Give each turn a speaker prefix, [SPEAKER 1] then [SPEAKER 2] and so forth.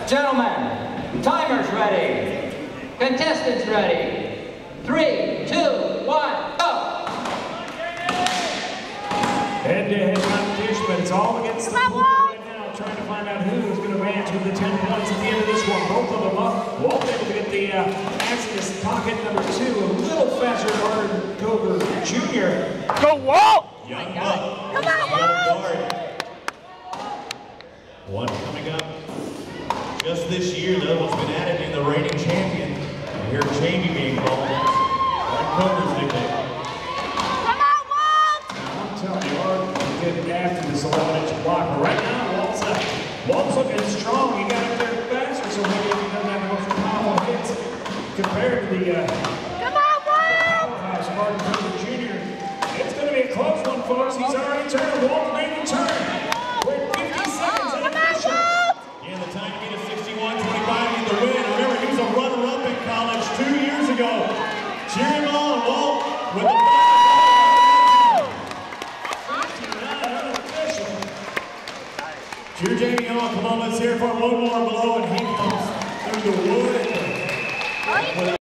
[SPEAKER 1] Gentlemen, timers ready. Contestants ready. 3, 2, 1, go!
[SPEAKER 2] Head-to-head competition, but it's all against the poker right now, trying to find out who's going to advance with the 10 points at the end of this one. Both of them up. Walt able to get the axe in his pocket, number 2, a little faster and harder than Cogar Jr.
[SPEAKER 3] Go Walt!
[SPEAKER 2] Young buck.
[SPEAKER 3] Come on, Walt!
[SPEAKER 4] One coming up just this year, though, has been added in the reigning champion. I hear Jamie being called. Cogar's nickname.
[SPEAKER 3] Come on, Walt!
[SPEAKER 2] I'm telling you, Art can get after this 11-inch block. But right now, Walt's looking strong. He got up there faster, so maybe he doesn't have enough powerful hits compared to the powerhouse Martin Cogar Jr. It's going to be a close one, folks. He's already turned. Walt made the turn. We're 50 seconds in addition.
[SPEAKER 4] Yeah, the time to get a 61-25 in the win. Remember, he was a runner-up in college 2 years ago. Cheer him on, Walt, with the
[SPEAKER 2] 59 unofficial.
[SPEAKER 4] Cheer Jamie on. Come on, let's hear it for one more below, and he comes through the wood.